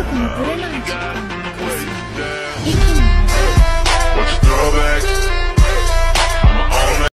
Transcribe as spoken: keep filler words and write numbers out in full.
このブレない実感を生かす息の